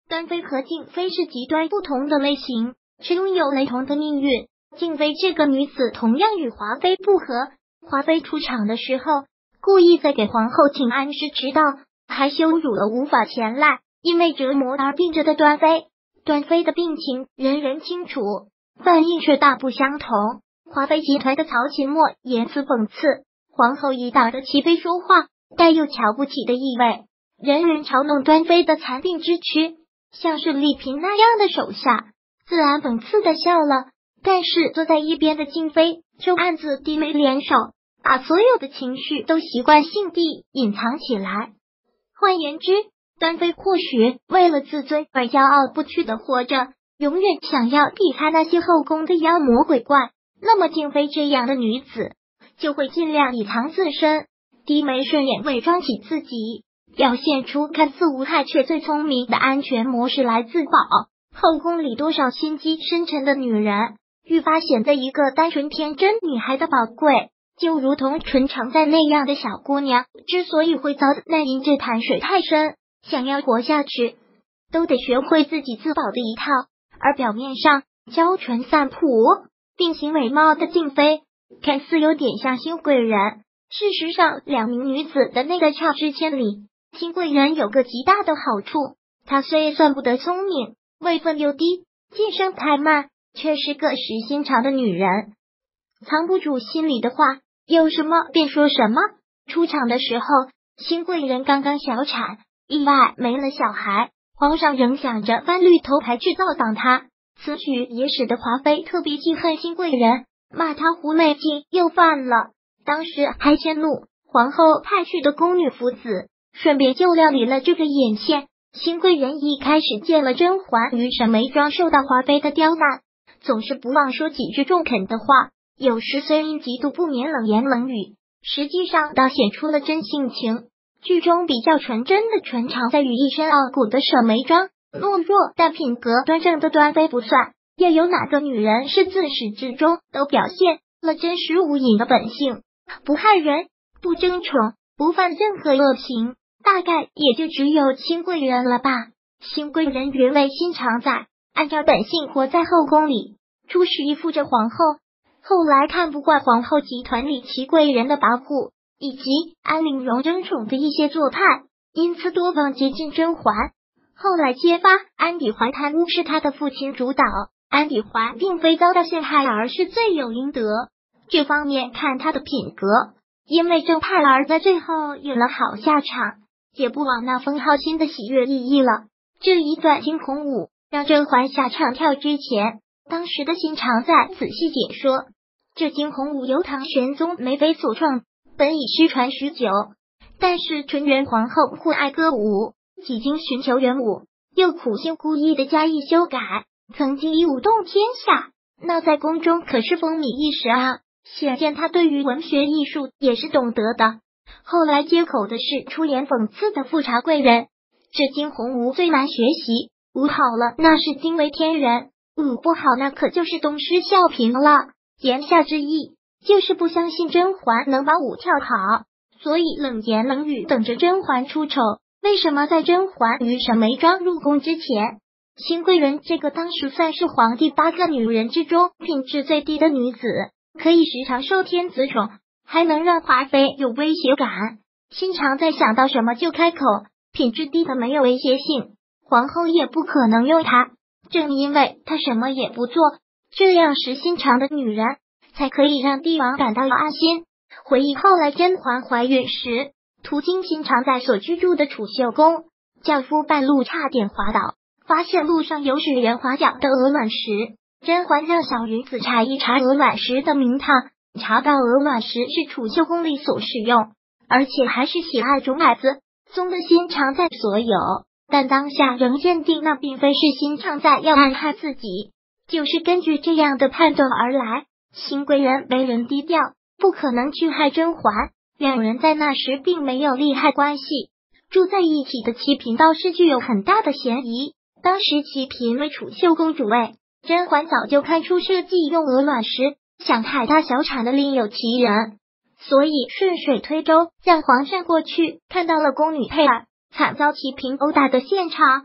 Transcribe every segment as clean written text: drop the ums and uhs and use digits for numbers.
端妃和静妃是极端不同的类型，却拥有雷同的命运。静妃这个女子同样与华妃不和，华妃出场的时候故意在给皇后请安时迟到，还羞辱了无法前来因为折磨而病着的端妃。端妃的病情人人清楚，反应却大不相同。华妃集团的曹琴墨言辞讽刺，皇后一党的齐妃说话带有瞧不起的意味，人人嘲弄端妃的残病之躯，像是丽嫔那样的手下，自然讽刺的笑了。但是坐在一边的静妃就暗自低眉联手，把所有的情绪都习惯性地隐藏起来。换言之，端妃或许为了自尊而骄傲不屈的活着，永远想要避开那些后宫的妖魔鬼怪，那么静妃这样的女子就会尽量隐藏自身，低眉顺眼，伪装起自己，表现出看似无害却最聪明的安全模式来自保。后宫里多少心机深沉的女人，愈发显得一个单纯天真女孩的宝贵。就如同纯常在那样的小姑娘，之所以会遭难，因这潭水太深，想要活下去都得学会自己自保的一套。而表面上娇纯散朴、定型美貌的静妃，看似有点像新贵人，事实上两名女子的那个差之千里。新贵人有个极大的好处，她虽算不得聪明，位分又低，晋升太慢，却是个实心肠的女人，藏不住心里的话，有什么便说什么。出场的时候，新贵人刚刚小产，意外没了小孩，皇上仍想着翻绿头牌去造访她。此举也使得华妃特别记恨新贵人，骂她狐媚劲又犯了。当时还迁怒皇后派去的宫女福子，顺便就料理了这个眼线。新贵人一开始见了甄嬛与沈眉庄受到华妃的刁难，总是不忘说几句中肯的话，有时虽因嫉妒不免冷言冷语，实际上倒显出了真性情。剧中比较纯真的纯常在于一身傲骨的沈眉庄，懦弱但品格端正的端妃不算，又有哪个女人是自始至终都表现了真实无隐的本性，不害人，不争宠，不犯任何恶行？大概也就只有新贵人了吧。新贵人原为心常在，按照本性活在后宫里，初时依附着皇后，后来看不惯皇后集团里齐贵人的跋扈以及安陵容争宠的一些做派，因此多方接近甄嬛。后来揭发安比环贪污是他的父亲主导，安比环并非遭到陷害，而是罪有应得。这方面看他的品格，因为正派而在最后有了好下场，也不枉那封号新的喜悦意义了。这一段惊鸿舞让甄嬛下唱跳之前，当时的心常在仔细解说，这惊鸿舞由唐玄宗梅妃所创，本已失传许久，但是纯元皇后酷爱歌舞，几经寻求原舞，又苦心孤诣的加以修改，曾经以舞动天下，那在宫中可是风靡一时啊。显见他对于文学艺术也是懂得的。后来接口的是出言讽刺的富察贵人，这惊鸿舞最难学习，舞好了那是惊为天人，舞不好那可就是东施效颦了。言下之意就是不相信甄嬛能把舞跳好，所以冷言冷语等着甄嬛出丑。为什么在甄嬛与沈眉庄入宫之前，新贵人这个当时算是皇帝8个女人之中品质最低的女子，可以时常受天子宠，还能让华妃有威胁感？心常在想到什么就开口，品质低的没有威胁性，皇后也不可能用她。正因为她什么也不做，这样实心肠的女人才可以让帝王感到安心。回忆后来甄嬛怀孕时，途经心常在所居住的储秀宫，轿夫半路差点滑倒，发现路上有使人划脚的鹅卵石。甄嬛让小云子查一查鹅卵石的名堂，查到鹅卵石是储秀宫里所使用，而且还是喜爱种矮子，宗的心常在所有。但当下仍认定那并非是心常在要暗害自己，就是根据这样的判断而来。新贵人为人低调，不可能去害甄嬛，两人在那时并没有利害关系，住在一起的齐嫔倒是具有很大的嫌疑。当时齐嫔为储秀宫主位，甄嬛早就看出设计用鹅卵石想害她小产的另有其人，所以顺水推舟让皇上过去看到了宫女佩儿惨遭齐嫔殴打的现场。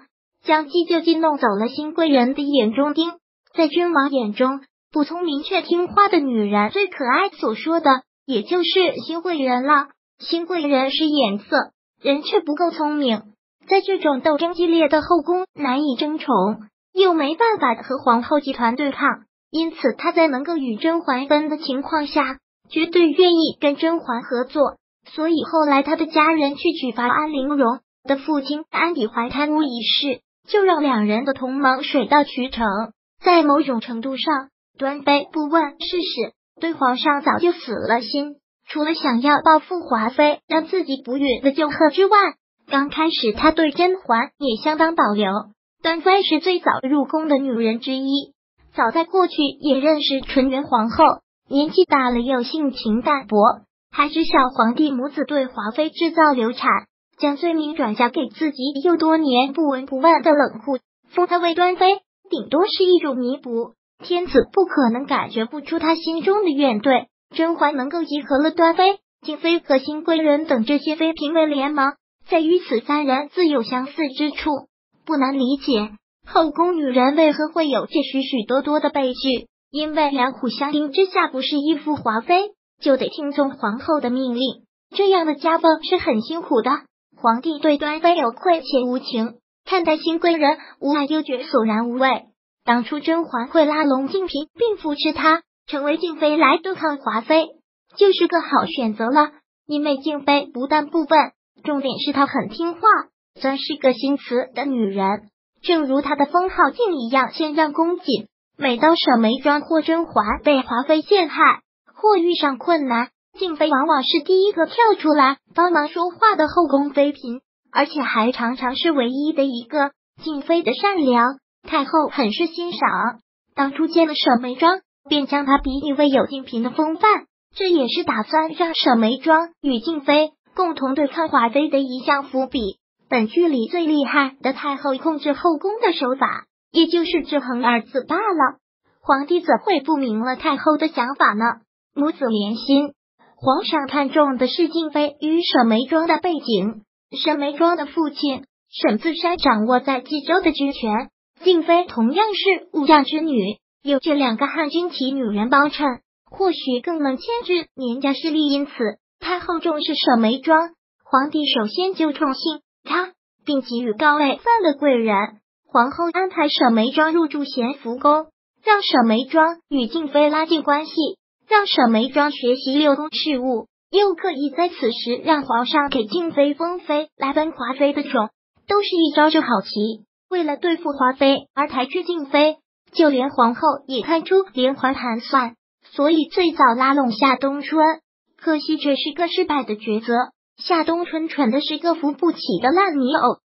将计就计弄走了新贵人的眼中钉。在君王眼中，不聪明却听话的女人最可爱，所说的也就是新贵人了。新贵人是眼色，人却不够聪明，在这种斗争激烈的后宫难以争宠，又没办法和皇后集团对抗，因此他在能够与甄嬛分的情况下，绝对愿意跟甄嬛合作。所以后来他的家人去举发安陵容的父亲安比怀贪污一事，就让两人的同盟水到渠成。在某种程度上，端妃不问世事，对皇上早就死了心，除了想要报复华妃让自己不悦的旧恨之外，刚开始他对甄嬛也相当保留。端妃是最早入宫的女人之一，早在过去也认识纯元皇后，年纪大了又性情淡薄，还知晓皇帝母子对华妃制造流产，将罪名转嫁给自己又多年不闻不问的冷酷，封她为端妃顶多是一种弥补，天子不可能感觉不出他心中的怨怼。甄嬛能够集合了端妃、静妃和新贵人等这些妃嫔为联盟，在于此三人自有相似之处，不难理解后宫女人为何会有这许许多多的悲剧，因为两虎相盯之下，不是依附华妃，就得听从皇后的命令，这样的家风是很辛苦的。皇帝对端妃有愧且无情，看待新贵人无爱又觉索然无味。当初甄嬛会拉拢静嫔并扶持她成为静妃来对抗华妃，就是个好选择了，因为静妃不但不笨，重点是她很听话，算是个心慈的女人。正如她的封号静一样谦让恭谨，每当沈眉庄或甄嬛被华妃陷害或遇上困难，静妃往往是第一个跳出来帮忙说话的后宫妃嫔，而且还常常是唯一的一个。静妃的善良，太后很是欣赏，当初见了沈眉庄，便将她比拟为有静嫔的风范，这也是打算让沈眉庄与静妃共同对抗华妃的一项伏笔。本剧里最厉害的太后控制后宫的手法，也就是制衡二字罢了。皇帝怎会不明了太后的想法呢？母子连心，皇上看重的是静妃与沈眉庄的背景。沈眉庄的父亲沈自山掌握在冀州的军权，静妃同样是武将之女，有这两个汉军旗女人帮衬，或许更能牵制年家势力。因此太后重视沈眉庄，皇帝首先就宠幸她，并给予高位分的贵人。皇后安排沈眉庄入住咸福宫，让沈眉庄与静妃拉近关系，让沈眉庄学习六宫事务，又刻意在此时让皇上给静妃封妃来分华妃的宠，都是一招就好棋。为了对付华妃而抬举静妃，就连皇后也看出连环盘算，所以最早拉拢夏冬春，可惜这是个失败的抉择。夏冬春蠢的是个扶不起的烂泥偶，